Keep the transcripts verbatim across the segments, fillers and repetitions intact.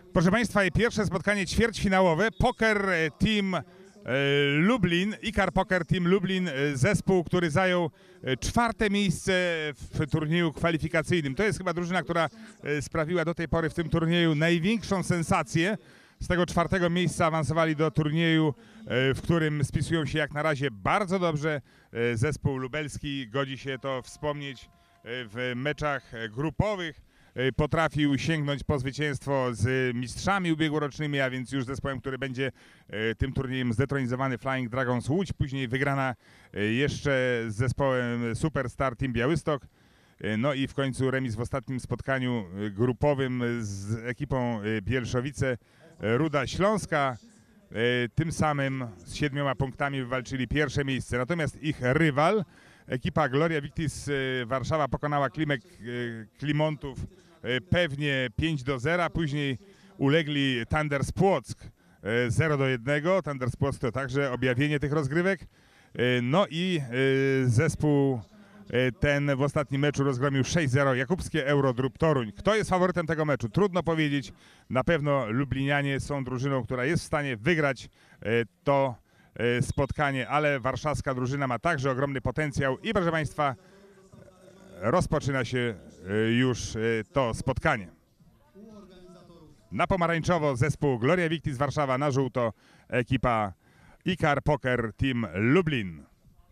Proszę Państwa, i pierwsze spotkanie ćwierćfinałowe. Poker Team e, Lublin, Ikar Poker Team Lublin, e, zespół, który zajął e, czwarte miejsce w turnieju kwalifikacyjnym. To jest chyba drużyna, która e, sprawiła do tej pory w tym turnieju największą sensację. Z tego czwartego miejsca awansowali do turnieju, e, w którym spisują się jak na razie bardzo dobrze. E, zespół lubelski, godzi się to wspomnieć, e, w meczach grupowych potrafił sięgnąć po zwycięstwo z mistrzami ubiegłorocznymi, a więc już zespołem, który będzie tym turniejem zdetronizowany, Flying Dragons Łódź. Później wygrana jeszcze z zespołem Superstar Team Białystok. No i w końcu remis w ostatnim spotkaniu grupowym z ekipą Bielszowice Ruda Śląska. Tym samym z siedmioma punktami wywalczyli pierwsze miejsce. Natomiast ich rywal, ekipa Gloria Victis Warszawa, pokonała Klimek Klimontów pewnie pięć do zera. Później ulegli Thunders Płock zero do jednego. Thunders Płock to także objawienie tych rozgrywek. No i zespół ten w ostatnim meczu rozgromił sześć zero Jakubskie Eurodrop Toruń. Kto jest faworytem tego meczu? Trudno powiedzieć. Na pewno Lublinianie są drużyną, która jest w stanie wygrać to spotkanie, ale warszawska drużyna ma także ogromny potencjał i proszę Państwa, rozpoczyna się już to spotkanie. Na pomarańczowo zespół Gloria Victis Warszawa, na żółto ekipa Ikar Poker Team Lublin.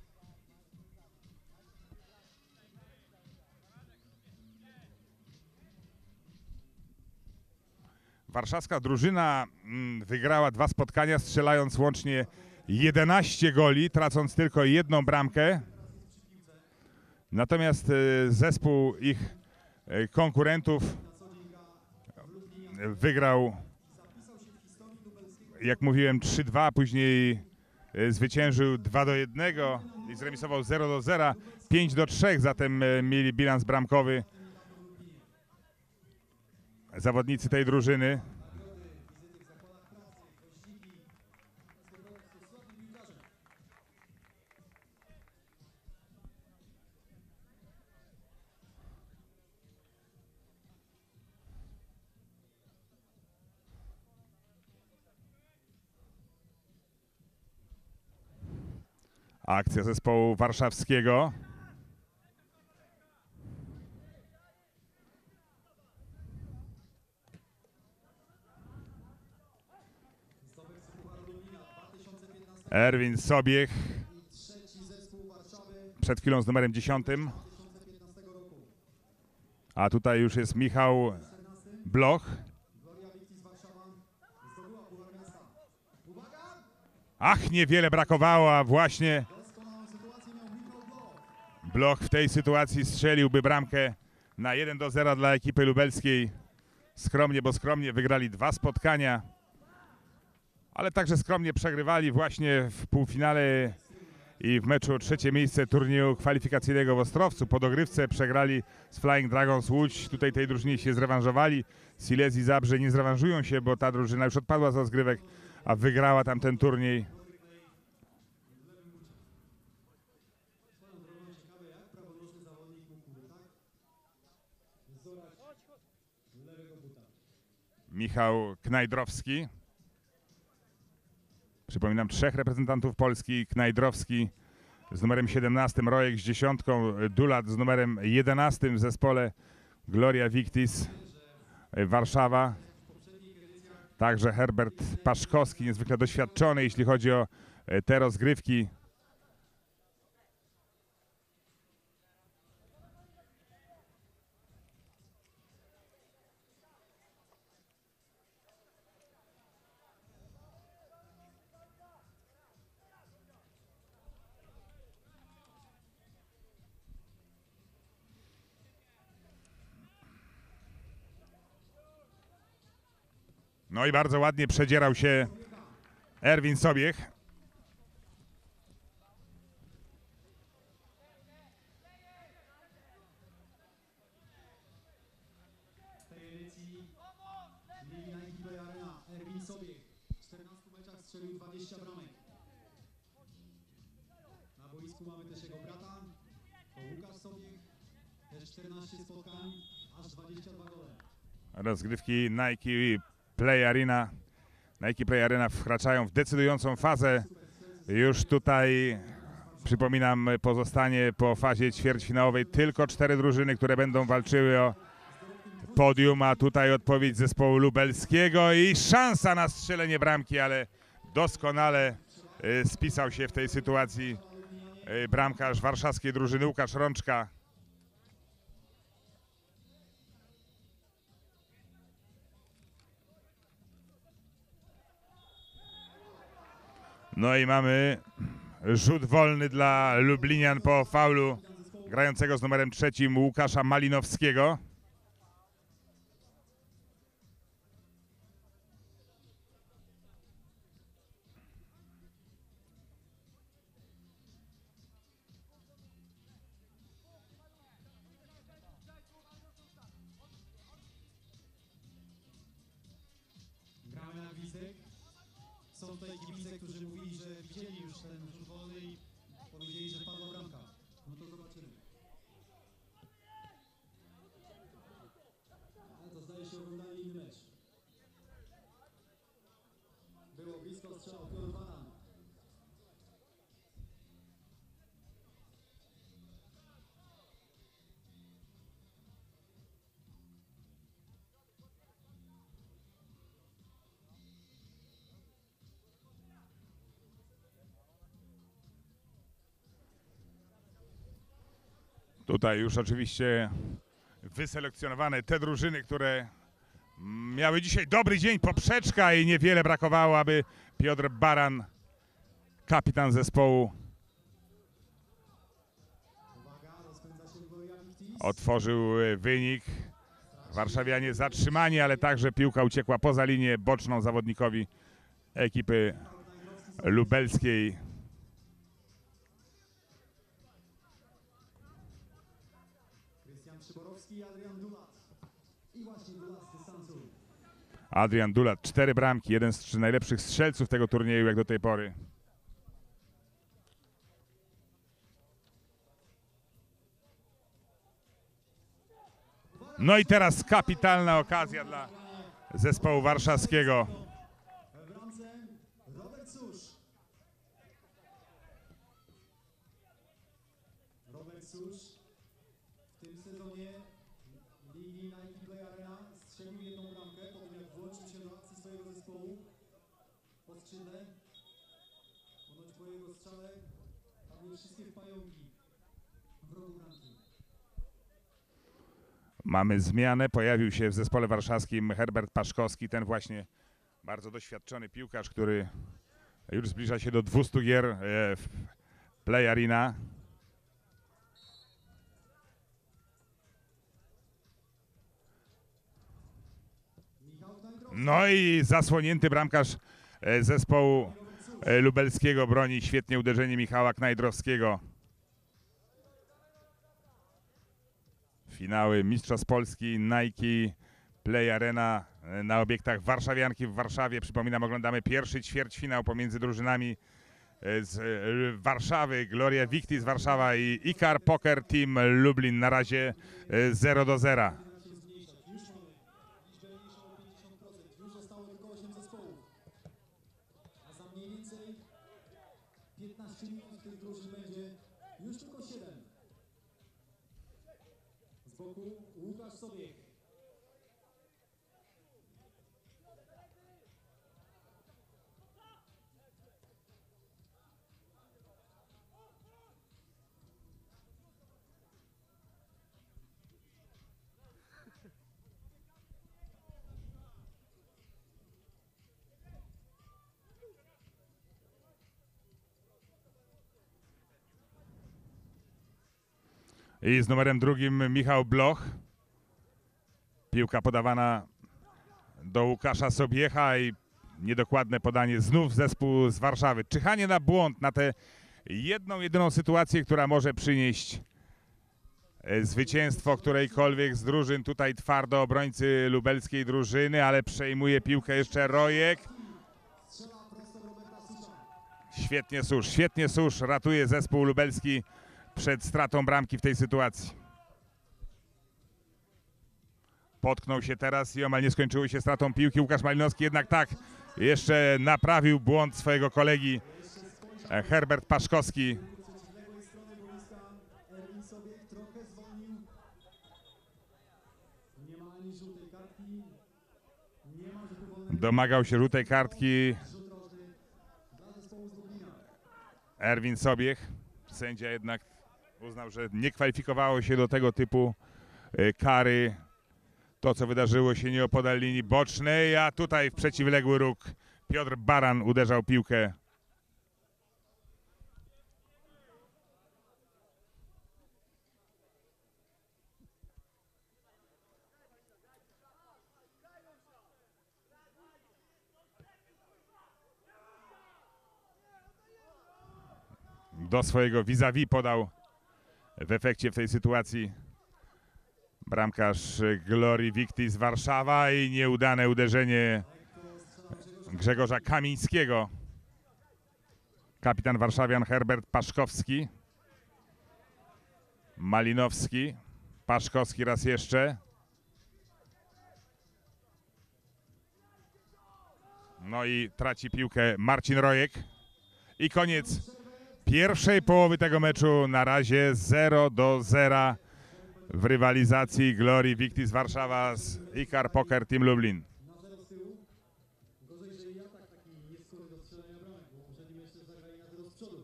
Warszawska drużyna wygrała dwa spotkania, strzelając łącznie jedenaście goli, tracąc tylko jedną bramkę. Natomiast zespół ich konkurentów wygrał, jak mówiłem, trzy dwa, później zwyciężył dwa do jednego i zremisował zero do zera, pięć do trzech, zatem mieli bilans bramkowy zawodnicy tej drużyny. Akcja zespołu warszawskiego. Erwin Sobiech przed chwilą z numerem dziesiątym. A tutaj już jest Michał Bloch. Ach, niewiele brakowało, a właśnie Bloch w tej sytuacji strzeliłby bramkę na jeden do zera dla ekipy lubelskiej. Skromnie, bo skromnie wygrali dwa spotkania, ale także skromnie przegrywali właśnie w półfinale i w meczu o trzecie miejsce turnieju kwalifikacyjnego w Ostrowcu. Po dogrywce przegrali z Flying Dragons Łódź. Tutaj tej drużynie się zrewanżowali. Silesia Zabrze nie zrewanżują się, bo ta drużyna już odpadła z rozgrywek, a wygrała tam ten turniej. Michał Knajdrowski. Przypominam, trzech reprezentantów Polski. Knajdrowski z numerem siedemnastym, Rojek z dziesiątką, Dulat z numerem jedenastym w zespole Gloria Victis Warszawa. Także Herbert Paszkowski, niezwykle doświadczony, jeśli chodzi o te rozgrywki. No i bardzo ładnie przedzierał się Erwin Sobiech. W tej edycji Ligi Nike Arena Erwin Sobiech w czternastu meczach strzelił dwadzieścia bramek. Na boisku mamy też jego brata, to Łukasz Sobiech, też czternaście spotkań, aż dwadzieścia dwa gole. Rozgrywki Nike Play Arena. Nike Play Arena wkraczają w decydującą fazę. Już tutaj, przypominam, pozostanie po fazie ćwierćfinałowej tylko cztery drużyny, które będą walczyły o podium, a tutaj odpowiedź zespołu lubelskiego i szansa na strzelenie bramki, ale doskonale y, spisał się w tej sytuacji y, bramkarz warszawskiej drużyny Łukasz Rączka. No i mamy rzut wolny dla lublinian po faulu grającego z numerem trzecim Łukasza Malinowskiego. Gramy na gwizdek. Są tutaj kibice, którzy mówili, że widzieli już ten rzut wolny i powiedzieli, że padła bramka. No to zobaczymy. Ale to zdaje się oglądali inny mecz. Było blisko strzału Piotr Baran. Tutaj już oczywiście wyselekcjonowane te drużyny, które miały dzisiaj dobry dzień, poprzeczka i niewiele brakowało, aby Piotr Baran, kapitan zespołu, Uwaga, rozpędza się Gloria Victis. otworzył wynik. Warszawianie zatrzymani, ale także piłka uciekła poza linię boczną zawodnikowi ekipy lubelskiej. Krystian Przyborowski i Adrian Dulat. I właśnie Dulat z dystansu. Adrian Dulat, cztery bramki, jeden z trzy najlepszych strzelców tego turnieju jak do tej pory. No i teraz kapitalna okazja dla zespołu warszawskiego. W bramce Robert Susz. Robert Susz w tym sezonie ligi Nike Play Arena strzelił jedną bramkę po tym, jak włączył się do akcji swojego zespołu po skrzydle. Ponoć po jego strzale padły wszystkie pająki w rogu bramki. Mamy zmianę, pojawił się w zespole warszawskim Herbert Paszkowski, ten właśnie bardzo doświadczony piłkarz, który już zbliża się do dwustu gier e, w Play Arena. Michał Tańkowski. No i zasłonięty bramkarz e, zespołu e, lubelskiego broni świetnie uderzenie Michała Knajdrowskiego. Finały Mistrzostw Polski Nike Play Arena e, na obiektach warszawianki w Warszawie. Przypominam, oglądamy pierwszy ćwierćfinał pomiędzy drużynami e, z e, Warszawy, Gloria Victis Warszawa i Ikar Poker Team Lublin. Na razie e, zero do zera. Się zmniejszać. Już mamy liczbę mniejszą o pięćdziesiąt procent. Już zostało tylko osiem zespołów. A za mniej więcej piętnaście minut tych drużyn będzie już tylko siedem. Z boku Łukasz Sobiech. I z numerem drugim Michał Bloch. Piłka podawana do Łukasza Sobiecha i niedokładne podanie znów zespół z Warszawy. Czyhanie na błąd, na tę jedną, jedyną sytuację, która może przynieść e, zwycięstwo którejkolwiek z drużyn. Tutaj twardo obrońcy lubelskiej drużyny, ale przejmuje piłkę jeszcze Rojek. Strzela prosto Roberta Susza. Świetnie Susz, świetnie Susz ratuje zespół lubelski przed stratą bramki w tej sytuacji. Potknął się teraz i omal nie skończyło się stratą piłki. Łukasz Malinowski jednak tak, jeszcze naprawił błąd swojego kolegi e, Herbert Paszkowski. Z lewej strony boiska Erwin Sobiech trochę zwolnił. Nie ma ani żółtej kartki, nie ma rzutu wolnego. Domagał się żółtej kartki Rzut rożny dla zespołu z Lublina. Erwin Sobiech. Sędzia jednak uznał, że nie kwalifikowało się do tego typu e, kary. To, co wydarzyło się nieopodal linii bocznej, a tutaj w przeciwległy róg Piotr Baran uderzał piłkę. Do swojego vis-a-vis podał w efekcie w tej sytuacji bramkarz Glorii Victis Warszawa i nieudane uderzenie Grzegorza Kamińskiego. Kapitan warszawian Herbert Paszkowski. Malinowski. Paszkowski raz jeszcze. No i traci piłkę Marcin Rojek. I koniec pierwszej połowy tego meczu. Na razie zero do zera w rywalizacji Glorii Victis Warszawa z Ikar Poker Team Lublin. Na zero z tyłu. Gorzej, że i atak taki nieskory do strzelania bramek, bo poprzednim jeszcze zagrali na zero z przodu.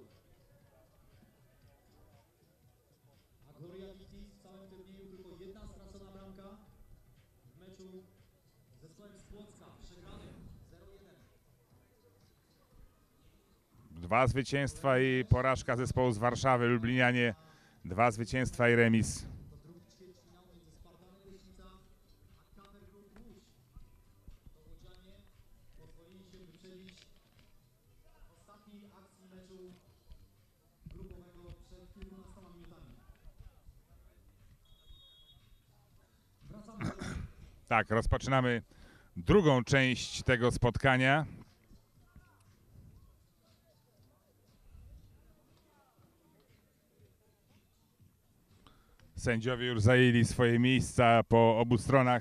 A Gloria Victis w całym turnieju tylko jedna stracona bramka w meczu z zespołem z Płocka, przegrany zero jeden. Dwa zwycięstwa i porażka zespołu z Warszawy. Lublinianie dwa zwycięstwa i remis. To drugi ćwierćfinał między Spartanem Leśnica a K P Group Łódź. To łodzianie pozwolili się wyprzedzić w ostatniej akcji meczu grupowego przed kilkunastoma minutami. Wracamy do Tak, rozpoczynamy drugą część tego spotkania. Sędziowie już zajęli swoje miejsca po obu stronach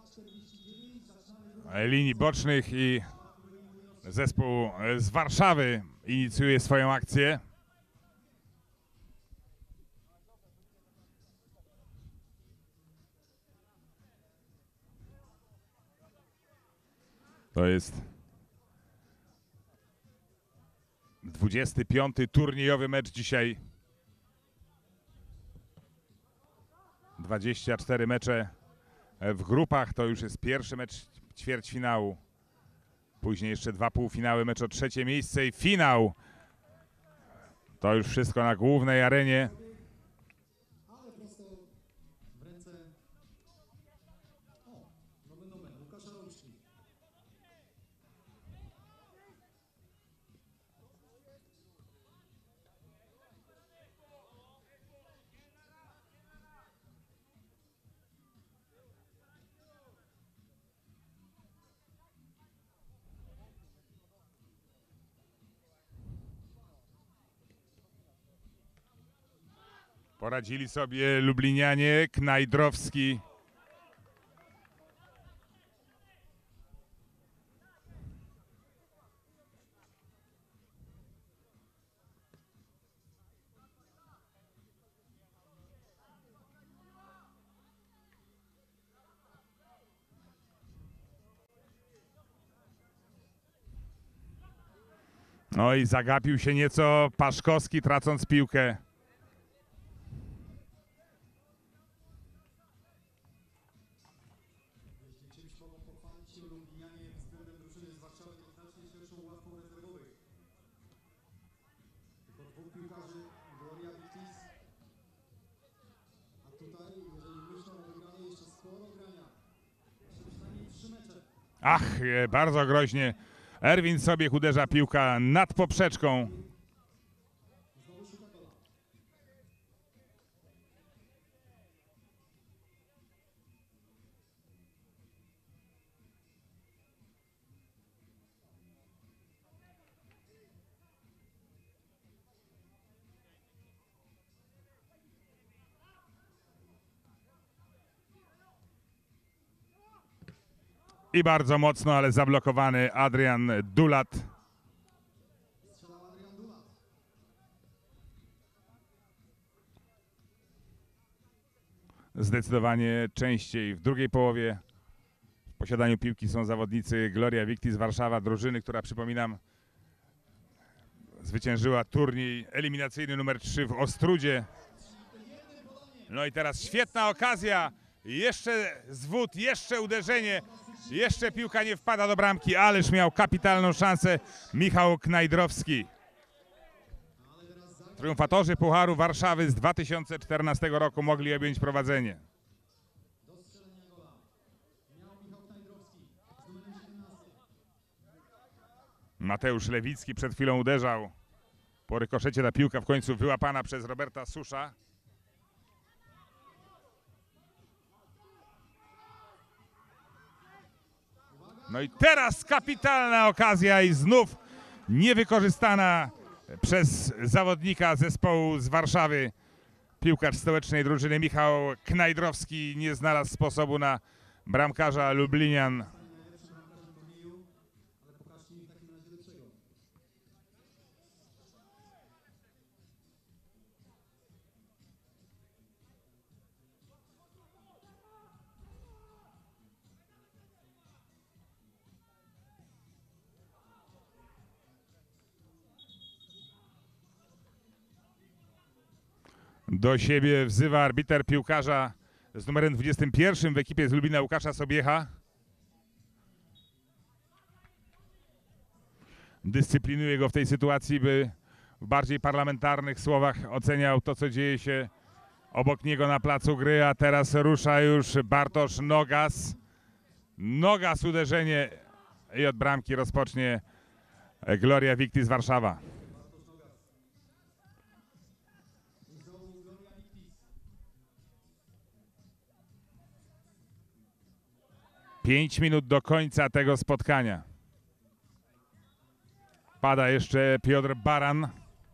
linii bocznych i zespół z Warszawy inicjuje swoją akcję. To jest dwudziesty piąty turniejowy mecz dzisiaj. dwadzieścia cztery mecze w grupach, to już jest pierwszy mecz ćwierćfinału. Później jeszcze dwa półfinały, mecz o trzecie miejsce i finał. To już wszystko na głównej arenie. ale prosto w ręce o, nomen nomen, Łukasza Rączki. Poradzili sobie Lublinianie, Knajdrowski. No i zagapił się nieco Paszkowski, tracąc piłkę. Jeśli czymś mogą pochwalić się Lublinianie względem drużyny z Warszawy, to znacznie szerszą ławką rezerwowych. Tylko dwóch piłkarzy, Gloria Victis. A tutaj, jeżeli myślą o wygranej, jeszcze sporo grania. Jeszcze przynajmniej trzy mecze. Ach, e, bardzo groźnie. Erwin Sobiech uderza piłka nad poprzeczką. Znowu szuka gola. I bardzo mocno, ale zablokowany Adrian Dulat. Strzelał Adrian Dulat. Zdecydowanie częściej w drugiej połowie w posiadaniu piłki są zawodnicy Gloria Victis Warszawa, drużyny, która, przypominam, zwyciężyła turniej eliminacyjny numer trzy w Ostrudzie. No i teraz świetna okazja, jeszcze zwód, jeszcze uderzenie, jeszcze piłka nie wpada do bramki, ależ miał kapitalną szansę Michał Knajdrowski. Triumfatorzy Pucharu Warszawy z dwa tysiące czternastego roku mogli objąć prowadzenie. Do strzelenia gola miał Michał Knajdrowski z numerem siedemnastym. Mateusz Lewicki przed chwilą uderzał. Po rykoszecie ta piłka w końcu wyłapana przez Roberta Susza. No i teraz kapitalna okazja i znów niewykorzystana przez zawodnika zespołu z Warszawy. Piłkarz stołecznej drużyny Michał Knajdrowski nie znalazł sposobu na bramkarza Lublinian. Najlepszym bramkarzem turnieju, ale pokażcie mi w takim razie lepszego. Do siebie wzywa arbiter piłkarza z numerem dwudziestym pierwszym w ekipie z Lublina Łukasza Sobiecha. Dyscyplinuje go w tej sytuacji, by w bardziej parlamentarnych słowach oceniał to, co dzieje się obok niego na placu gry, a teraz rusza już Bartosz Nogas. Nogas uderzenie i od bramki rozpocznie Gloria Victis Warszawa. I znowu Gloria Victis. Pięć minut do końca tego spotkania. Pada jeszcze Piotr Baran.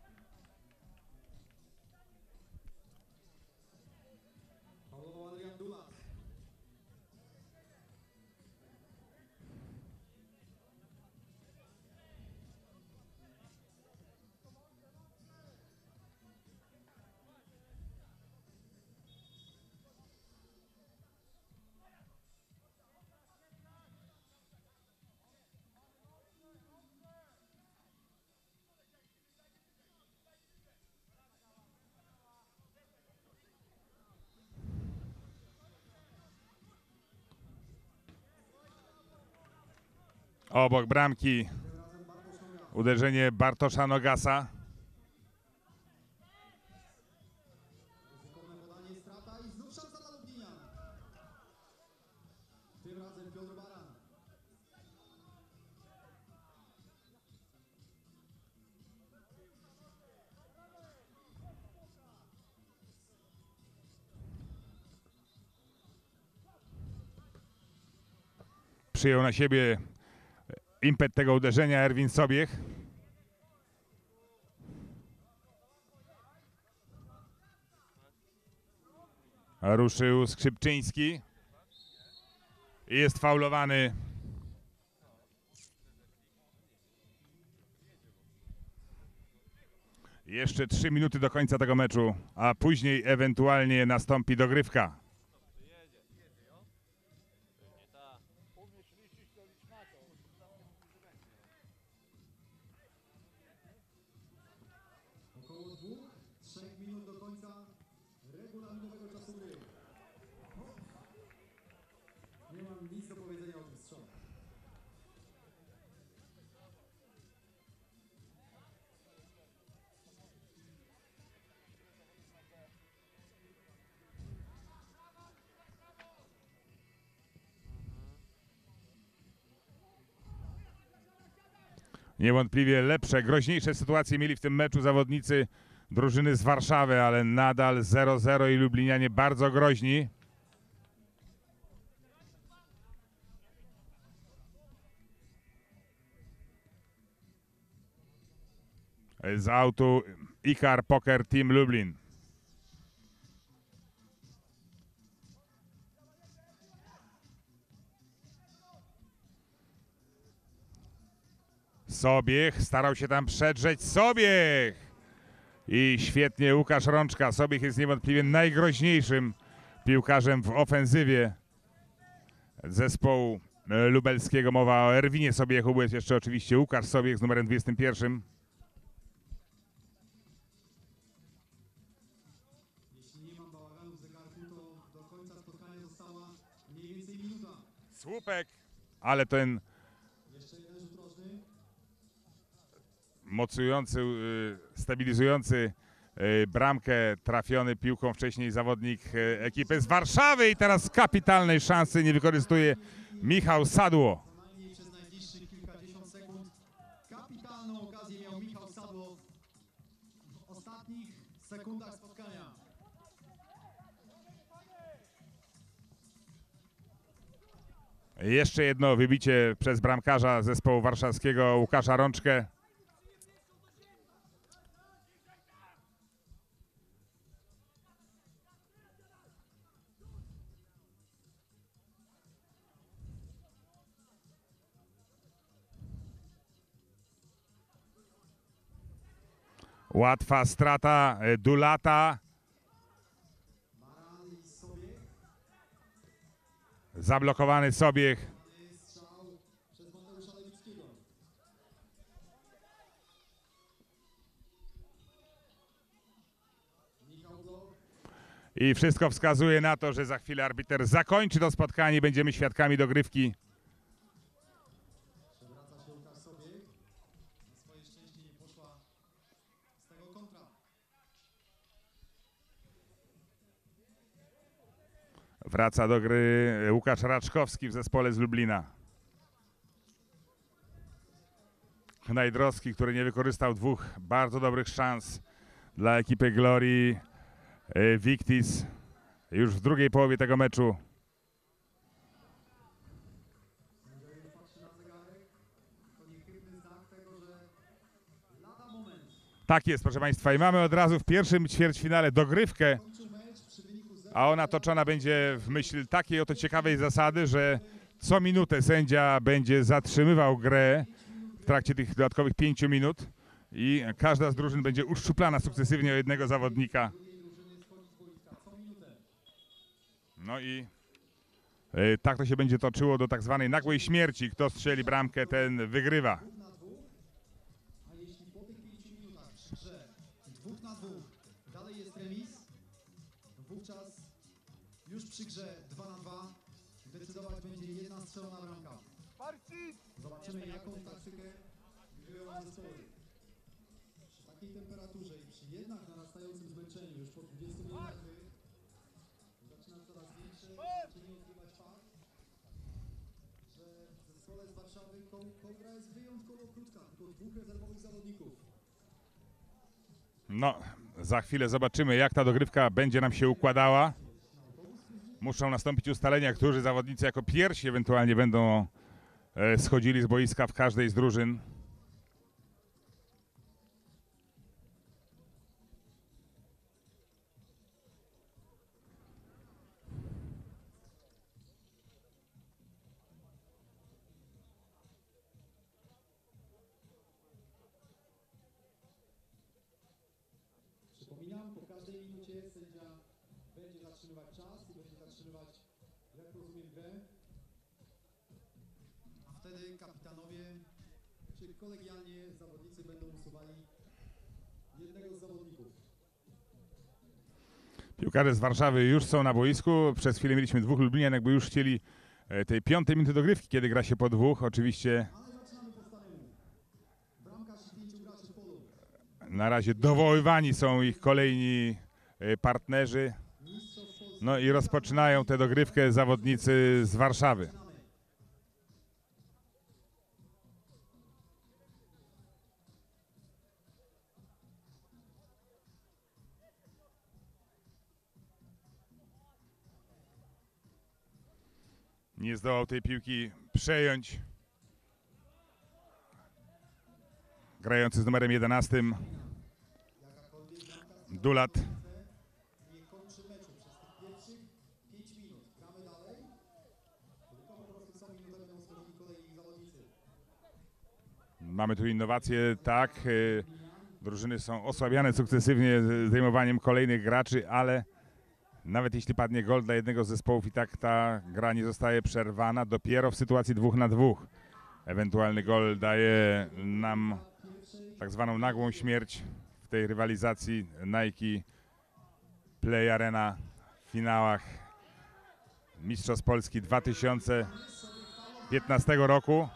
Faulował Adrian Dulat. Obok bramki Tym razem Bartosz Nogas. uderzenie Bartosza Nogasa. Ryzykowne podanie, strata i znów szansa dla Lublinian. Tym razem Piotr Baran. Przyjął na siebie impet tego uderzenia Erwin Sobiech. Ruszył Skrzypczyński. I jest faulowany. Jeszcze trzy minuty do końca tego meczu, a później ewentualnie nastąpi dogrywka. Około dwóch, trzech minut do końca regulaminowego czasu gry. Nie mam nic do powiedzenia o tym strzale. Niewątpliwie lepsze, groźniejsze sytuacje mieli w tym meczu zawodnicy drużyny z Warszawy, ale nadal zero zero i Lublinianie bardzo groźni. Z autu Ikar Poker Team Lublin. Sobiech starał się tam przedrzeć. Sobiech! I świetnie Łukasz Rączka. Sobiech jest niewątpliwie najgroźniejszym piłkarzem w ofensywie zespołu lubelskiego. Mowa o Erwinie Sobiechu, bo jest jeszcze oczywiście Łukasz Sobiech z numerem dwudziestym pierwszym. Jeśli nie mam bałaganu w zegarku, to do końca spotkania została mniej więcej minuta. Słupek! Ale ten Jeszcze jeden rzut rożny. mocujący, y, stabilizujący y, bramkę, trafiony piłką wcześniej zawodnik y, ekipy z Warszawy i teraz kapitalnej szansy nie wykorzystuje Michał Sadło. Co najmniej przez najbliższych kilkadziesiąt sekund. Kapitalną okazję miał Michał Sadło w ostatnich sekundach spotkania. Jeszcze jedno wybicie przez bramkarza zespołu warszawskiego Łukasza Rączkę. Łatwa strata y, Dulata. Maran i Sobiech. Zablokowany Sobiech. Strzał przez Mateusza Lewickiego. Michał Bloch. I wszystko wskazuje na to, że za chwilę arbiter zakończy to spotkanie. Będziemy świadkami dogrywki. Przewraca się Łukasz Sobiech. Na swoje szczęście nie poszła z tego kontra. Wraca do gry Łukasz Raczkowski w zespole z Lublina. Knajdrowski, który nie wykorzystał dwóch bardzo dobrych szans dla ekipy Glorii e, Victis już w drugiej połowie tego meczu. Sędzia już patrzy na zegarek. To niechybny znak tego, że lada moment. Tak jest, proszę Państwa, i mamy od razu w pierwszym ćwierćfinale dogrywkę, Kończył mecz przy wyniku zero. a ona toczona będzie w myśl takiej oto ciekawej zasady, że co minutę sędzia będzie zatrzymywał grę w trakcie tych dodatkowych pięciu minut i każda z drużyn będzie uszczuplana sukcesywnie o jednego zawodnika. No i e, tak to się będzie toczyło do tak zwanej nagłej śmierci. Kto strzeli bramkę, ten wygrywa. Na dwóch, a jeśli po tych pięciu minutach przy grze dwóch na dwóch dalej jest remis, wówczas już przy grze dwa na dwa decydować będzie jedna strzelona bramka. Zobaczymy, jaką taktykę wybiorą zespoły. Przy takiej temperaturze i przy jednak narastającym zmęczeniu już po dwudziestu minutach gry zaczyna coraz większe znaczenie odgrywać fakt, że w zespole z Warszawy ko- kontra jest wyjątkowo krótka, tylko dwóch rezerwowych zawodników. No, za chwilę zobaczymy, jak ta dogrywka będzie nam się układała. Muszą nastąpić ustalenia, którzy zawodnicy jako pierwsi ewentualnie będą e, schodzili z boiska w każdej z drużyn. Przypominam, po każdej minucie sędzia będzie zatrzymywać czas i będzie zatrzymywać, jak rozumiem, grę. A wtedy kapitanowie, czy kolegialnie zawodnicy będą usuwali jednego z zawodników. Piłkarze z Warszawy już są na boisku. Przez chwilę mieliśmy dwóch Lublinian, jakby już chcieli e, tej piątej minuty dogrywki, kiedy gra się po dwóch. Oczywiście Ale zaczynamy po staremu. Bramkarz i pięciu graczy w polu. na razie dowoływani są ich kolejni e, partnerzy. Mistrzostw Polski. No i rozpoczynają tę dogrywkę zawodnicy z Warszawy. Zaczynamy. Nie zdołał tej piłki przejąć grający z numerem jedenastym Jakakolwiek bramka Dulat. nie kończy meczu przez tych pierwszych pięć minut. Gramy dalej. Tylko po prostu co minutę będą schodzili kolejni zawodnicy. Mamy tu innowacje, tak. y, Drużyny są osłabiane sukcesywnie z- zdejmowaniem kolejnych graczy, ale nawet jeśli padnie gol dla jednego z zespołów, i tak ta gra nie zostaje przerwana. Dopiero w sytuacji dwóch na dwóch ewentualny gol daje nam tak zwaną nagłą śmierć w tej rywalizacji Nike Play Arena w finałach Mistrzostw Polski dwa tysiące piętnastego roku.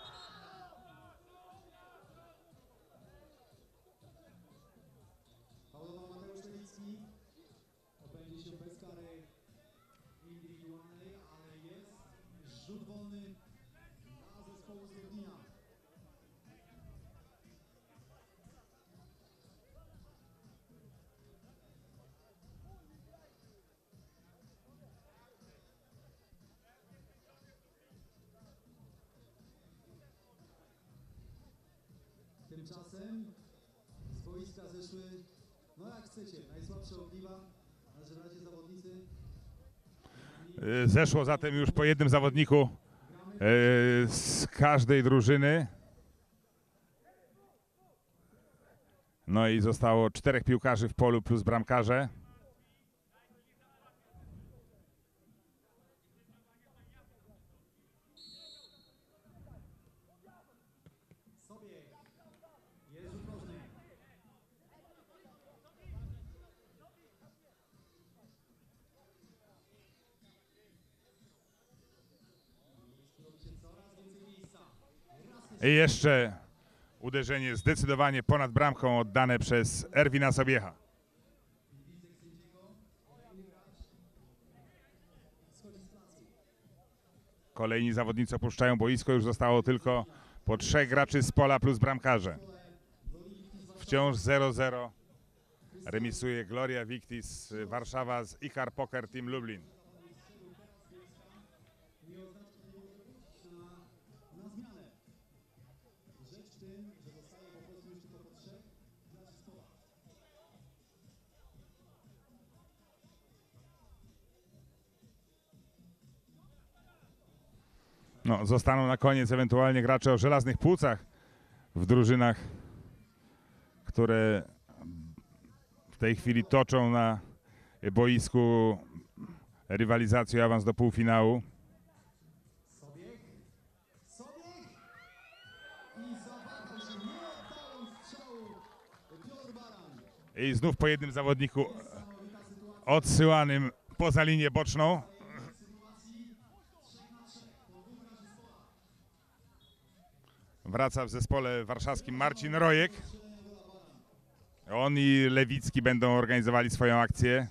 Faulował Mateusz Lewicki. Odbędzie się bez kary indywidualnej, ale jest rzut wolny dla zespołu z Lublina. Tymczasem z boiska zeszły, no jak chcecie, najsłabsza ogniwa, na żelazie zawodnicy. Y, Zeszło zatem już po jednym zawodniku y, z każdej drużyny. No i zostało czterech piłkarzy w polu plus bramkarze. Sobie jest rzut rożny. Coraz więcej miejsca. I jeszcze uderzenie zdecydowanie ponad bramką oddane przez Erwina Sobiecha. Kolejni zawodnicy opuszczają boisko, już zostało tylko po trzech graczy z pola plus bramkarze. Wciąż zero zero remisuje Gloria Victis Warszawa z Ikar Poker Team Lublin. Na zmianę. Rzecz w tym, że zostaje po prostu już tylko po trzech graczy z pola. No, zostaną na koniec ewentualnie gracze o żelaznych płucach w drużynach, które w tej chwili toczą na boisku rywalizację o awans do półfinału. Sobiech. Sobiech. I zawahał się, nie oddał strzału Piotr Baran. I znów po jednym zawodniku Niesamowita sytuacja odsyłanym poza linię boczną. w sytuacji trzech na trzech. Po dwóch graczy z pola. Wraca w zespole warszawskim Marcin Rojek. On i Lewicki będą organizowali swoją akcję.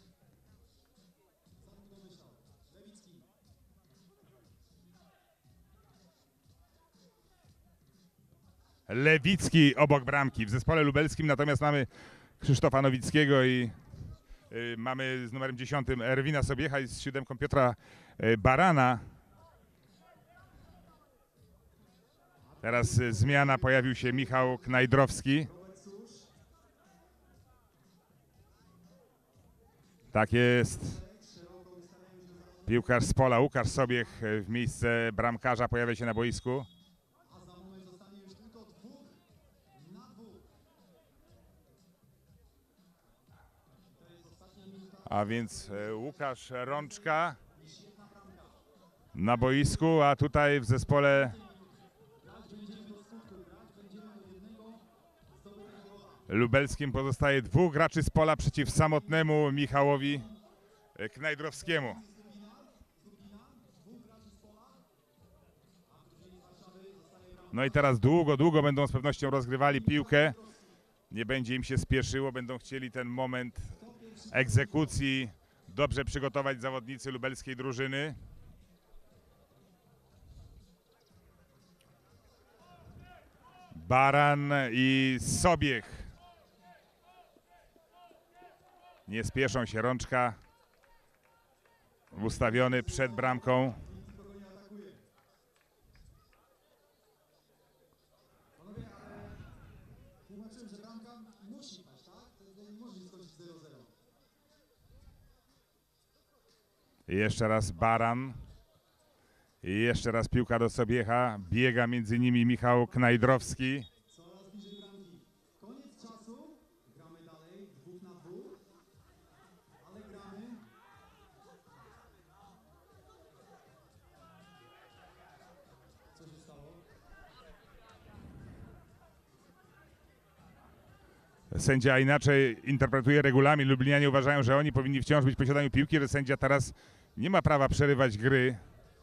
Lewicki. Lewicki obok bramki. W zespole lubelskim natomiast mamy Krzysztofa Nowickiego i y, mamy z numerem dziesiątym Erwina Sobiecha i z siódemką Piotra y, Barana. Teraz y, zmiana, pojawił się Michał Knajdrowski. Tak jest. Piłkarz z pola, Łukasz Sobiech y, w miejsce bramkarza pojawia się na boisku. A za moment zostanie już tylko dwóch na dwóch. To jest ostatnia minuta. A więc e, Łukasz Rączka na boisku, a tutaj w zespole lubelskim pozostaje dwóch graczy z pola przeciw samotnemu Michałowi e, Knajdrowskiemu. No i teraz długo, długo będą z pewnością rozgrywali piłkę. Nie będzie im się spieszyło, będą chcieli ten moment egzekucji dobrze przygotować zawodnicy lubelskiej drużyny. Baran i Sobiech. Nie spieszą się, Rączka ustawiony przed bramką. Nikogo nie atakuje. Panowie, ale tłumaczyłem, że bramka musi paść, tak? To nie może się skończyć zero zero. I jeszcze raz Baran. I jeszcze raz piłka do Sobiecha. Biega między nimi Michał Knajdrowski. Coraz bliżej bramki. Koniec czasu. Gramy dalej. Dwóch na dwóch. Ale gramy. Co się stało? Sędzia inaczej interpretuje regulamin. Lublinianie uważają, że oni powinni wciąż być w posiadaniu piłki, że sędzia teraz nie ma prawa przerywać gry.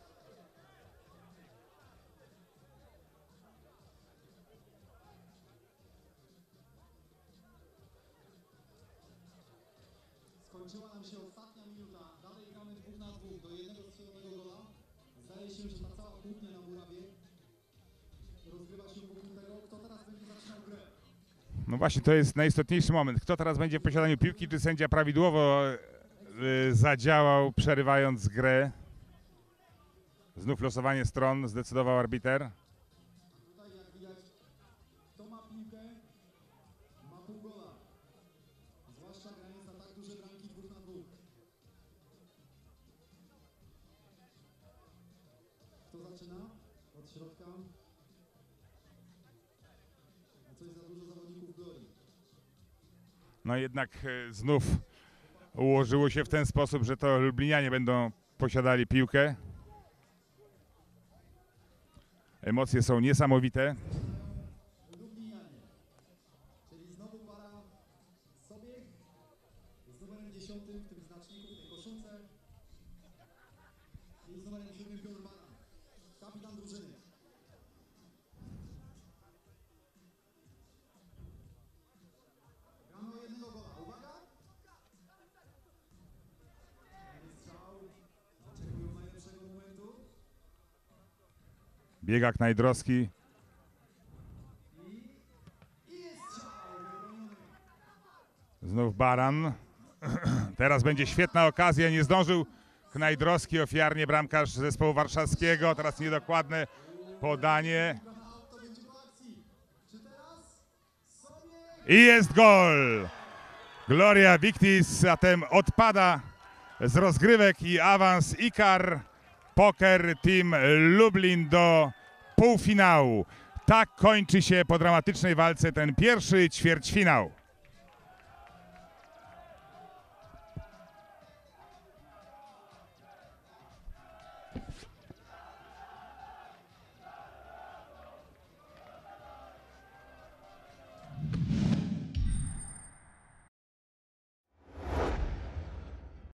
Skończyła nam się ostatnia minuta. Dalej gramy dwóch na dwóch do jednego strzelonego gola. Zdaje się, że ta cała kłótnia na murawie rozgrywa się wokół tego, kto teraz będzie zaczynał grę. No właśnie, to jest najistotniejszy moment. Kto teraz będzie w posiadaniu piłki, czy sędzia prawidłowo y, zadziałał, przerywając grę? Znów losowanie stron, zdecydował arbiter. Tutaj jak widać, kto ma piłkę, ma pół gola. Zwłaszcza grając na tak duże bramki dwóch na dwóch. Kto zaczyna? Od środka. A coś za dużo zawodników Glorii. No jednak y, znów ułożyło się w ten sposób, że to Lublinianie będą posiadali piłkę. Emocje są niesamowite. Lublinianie. Czyli znowu para Sobiech z numerem dziesiątym w tym znaczniku, w tej koszulce. I z numerem siódmym Piotr Baran, kapitan drużyny. Gramy o jednego gola. Uwaga! Strzał. Oczekują najlepszego momentu. Biega Knajdrowski. I jest strzał wybroniony. Znów Baran. Teraz będzie świetna okazja. Nie zdążył Knajdrowski, ofiarnie bramkarz zespołu warszawskiego. Teraz niedokładne podanie. To będzie po akcji. Czy teraz? Sobiech! I jest gol! Gloria Victis zatem odpada z rozgrywek i awans Ikar Poker Team Lublin do półfinału. Tak kończy się po dramatycznej walce ten pierwszy ćwierćfinał.